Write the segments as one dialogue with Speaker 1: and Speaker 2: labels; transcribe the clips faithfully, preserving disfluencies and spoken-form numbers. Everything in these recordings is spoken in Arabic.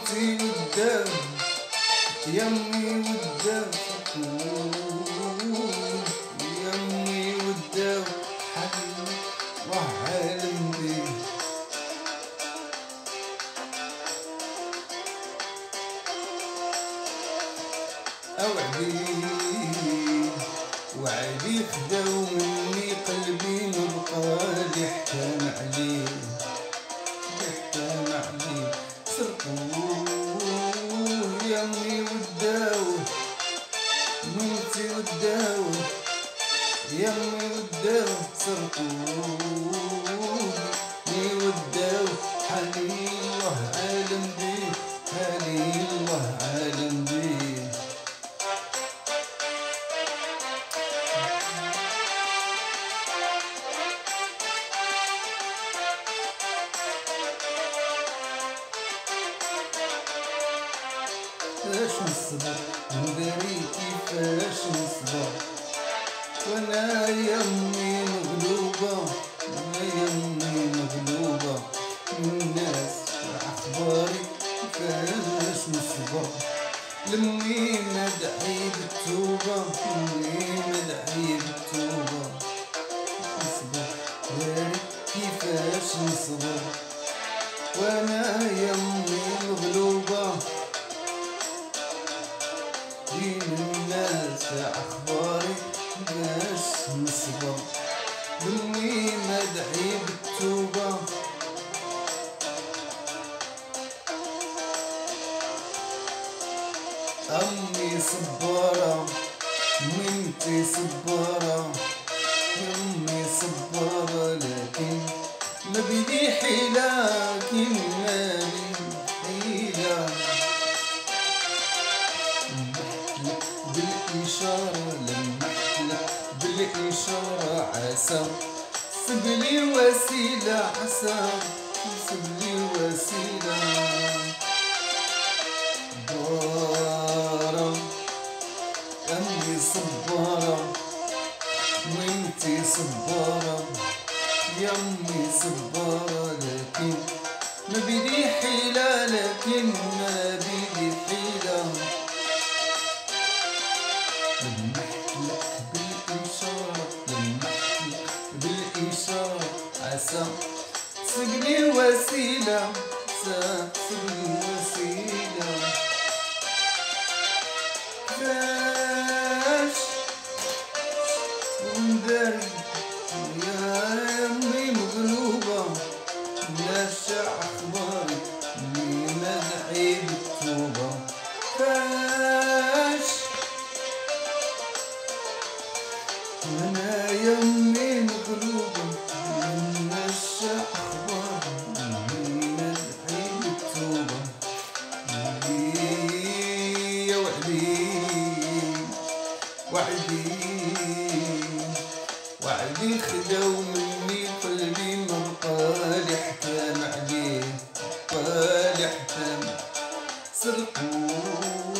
Speaker 1: وانتي وداو يمي وداو يمي وداو حالي وعالم بيه أوعدي وعدي خداو مني قلبي نبقى يحتام عليه يحتام عليه سرقوه يمي وداو وانتي وداو يمي وداو سرقوه يمي وداو حالي الله عالم بيه حالي الله عالم بيه كيفاش نصبر نداري كيفاش نصبر وانا يمي مغلوبة وانا يمي مغلوبة من الناس واخباري كيفاش نصبر لمي مدعي بالتوبة لمي مدعي بالتوبة نصبر داري كيفاش نصبر وانا يمي مغلوبة بين الناس أخباري باش نصبر مني مدعي بالتوبة أمي صبارة وانتي صبارة يمي صبارة لكن ما بدي حيلة كن مالي حيلة بالإشارة لمحتلك بالإشارة عسى سبلي وسيلة عسى سبلي وسيلة بارة أمي صبارة وانتي صبارة يمي صبارة لكن ما بدي حيلة لكن ما بدي حيلة لمحتلك بالإشارة لمحتلك بالإشارة عسى سبني وسيلة سبني وسيلة كيفاش ونداري يا يمي مغلوبة ناشع أخباري اللي مدعي بالتوبة كيفاش وانا يمي مغلوبة ناشع أخباري اللي مدعي بالتوبة يا وعدي وعدي وعدي خداو مني قلبي مبقى يحتام عليه مبقى يحتام سرقوه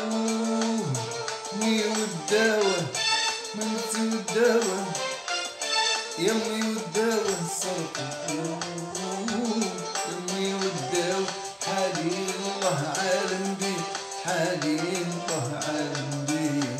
Speaker 1: مي وداوه منتي وداوه يمي وداوه سرقوه يمي وداوه حالي الله عالم بيه حالي الله عالم بيه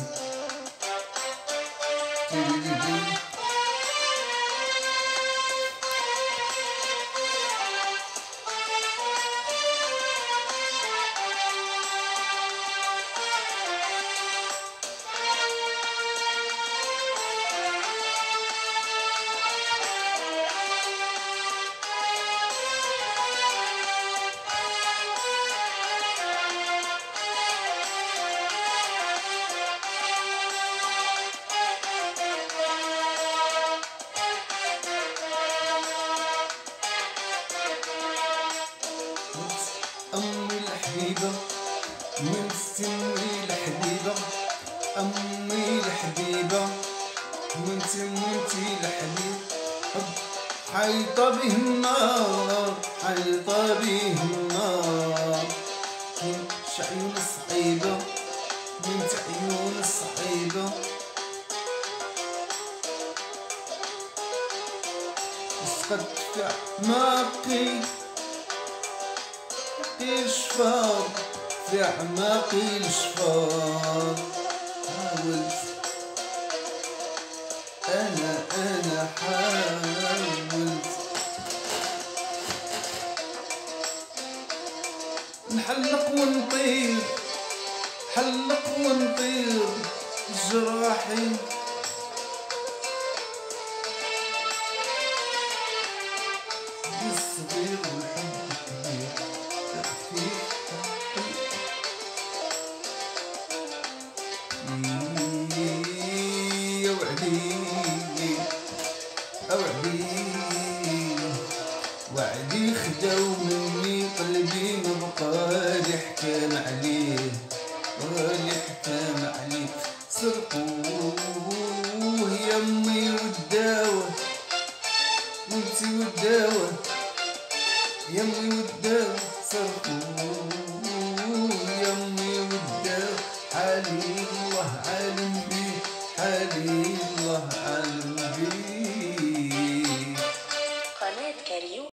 Speaker 1: أمي الحبيبة وانتي أمي الحبيبة أمي الحبيبة وانتي وانتي الحبيب حب حيطة به النار حيطة به النار وانت عيون صعيبة وانت عيون صعيبة اسقط ما بقي الشفار في أعماقي الشفار. حاولت أنا أنا حاولت نحلق ونطير، حلق ونطير جراحي